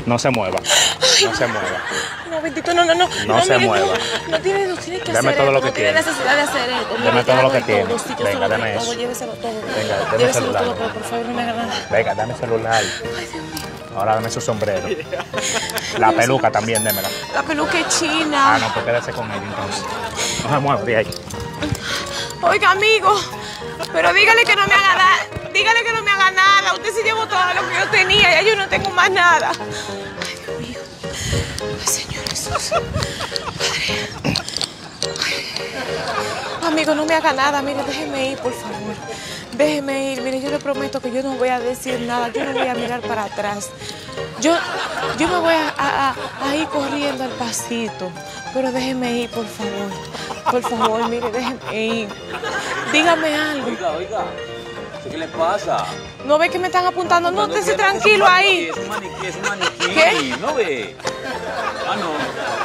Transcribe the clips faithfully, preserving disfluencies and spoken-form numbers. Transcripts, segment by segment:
No se mueva. No se mueva. No, bendito, no, no, no. No, no se mire, mueva. No, no tiene, no tiene que Deme hacer todo esto, lo que no tiene tiene. necesidad de hacer esto. Deme Mire, todo lo que hago tiene. todo, sí, yo Venga, se lo dame doy todo, eso. lléveselo todo. Venga, dame el Lléveselo celular. todo, pero por favor no me haga nada. Venga, dame el celular. Ay, Dios mío. Ahora dame su sombrero. La peluca también, démela. La peluca es china. Ah, no, pues quédese con ella entonces. No se mueva de ahí. Oiga, amigo, pero dígale que no me haga nada. Dígale que no me haga nada. Usted se llevó todo lo que yo tenía. Ya yo no tengo más nada. Ay, Dios mío. Ay, Señor Jesús. Padre. Ay. Amigo, no me haga nada. Mire, déjeme ir, por favor. Déjeme ir. Mire, yo le prometo que yo no voy a decir nada. Yo no voy a mirar para atrás. Yo, yo me voy a, a, a ir corriendo al pasito. Pero déjeme ir, por favor. Por favor, mire, déjeme ir. Dígame algo. Oiga, oiga. ¿Qué le pasa? ¿No ve que me están apuntando? No, estése tranquilo ahí. Es un maniquí, es un maniquí. ¿Qué? ¿No ve? Ah, no.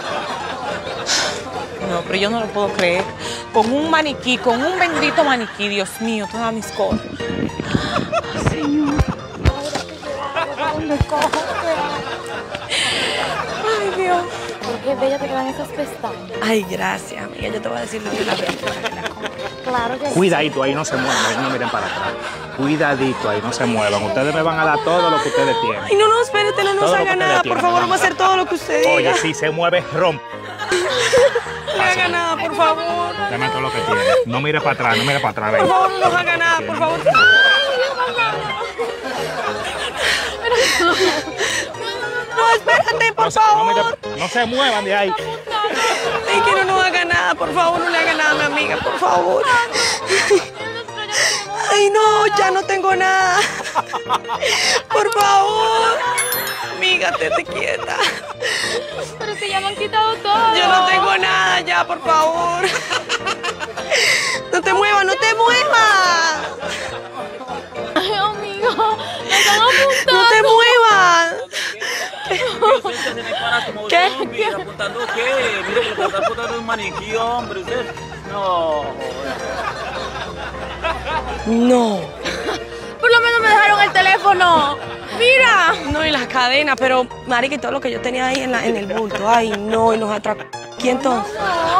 No, pero yo no lo puedo creer. Con un maniquí, con un bendito maniquí, Dios mío, todas mis cosas. Señor. ¿Dónde cojo? Ay, Dios. Qué bella te quedan esas pestañas. Ay, gracias, amiga. Yo te voy a decir lo que la vez para que la compre. Claro que sí. Cuidadito ahí, no se muevan, no miren para atrás. Cuidadito ahí, no se muevan. Ustedes me van a dar todo lo que ustedes Ay, tienen. no, no, espérate, no nos Todo lo que haga ustedes nada. Por tienen, favor, vamos. vamos a hacer todo lo que usted diga. Oye, si se mueve, rompe. No le haga nada, por favor. Dame todo lo que tiene. No mire para atrás, no mire para atrás. Por Ven. favor, no nos haga nada, por favor. No, espérate, por No se, no, favor. mire- no se muevan de ahí. Ay, que no nos haga nada, por favor, no le haga nada a mi amiga, por favor. Ay, no, ya no tengo nada. Por favor. Amiga, te, te quieta. Pero si ya me han quitado todo. Yo no tengo nada ya, por favor. No te muevas, no te muevas. Ay, amigo, me están apuntando. No te muevas. Usted se me para como ¿Qué? zombie, ¿apuntando qué? Mire que le está apuntando un maniquí, hombre. Usted. No. No. Por lo menos me dejaron el teléfono. Mira. No, y las cadenas, pero, marica, y todo lo que yo tenía ahí en, la, en el bulto. Ay, no, y nos atracó. ¿Quién entonces?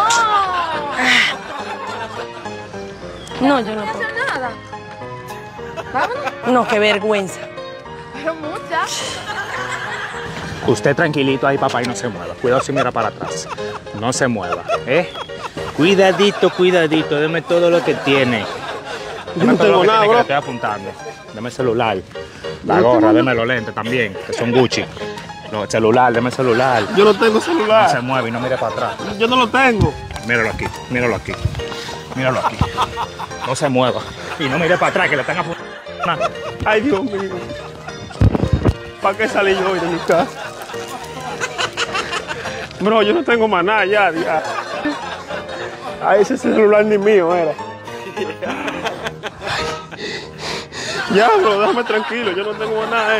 No. No, yo no No puedo. hacer nada. Vámonos. No, qué vergüenza. Pero mucha. Usted tranquilito ahí, papá, y no se mueva. Cuidado si mira para atrás. No se mueva, ¿eh? Cuidadito, cuidadito. Deme todo lo que tiene. Deme no todo lo tengo que nada, tiene que bro. le estoy apuntando. Deme el celular. La Yo no gorra, tengo deme los lentes también, que son Gucci. No, el celular, deme el celular. Yo no tengo No se celular. mueve y no mire para atrás. Yo no lo tengo. Míralo aquí, míralo aquí. Míralo aquí. No se mueva. Y no mire para atrás, que le están apuntando. Ay, Dios mío. ¿Para qué salí yo hoy de mi casa? Bro, yo no tengo más nada ya, ya. Ay, ese celular ni mío era. Ya, bro, déjame tranquilo, yo no tengo más nada, eh.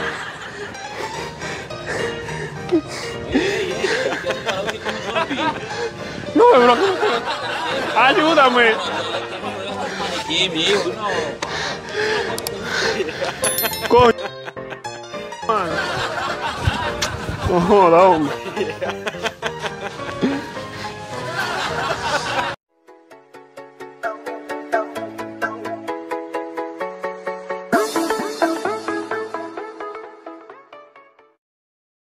No, bro, que no tengo- ayúdame. Maniquí, mi hijo, no. Coño. Man. No joda, hombre.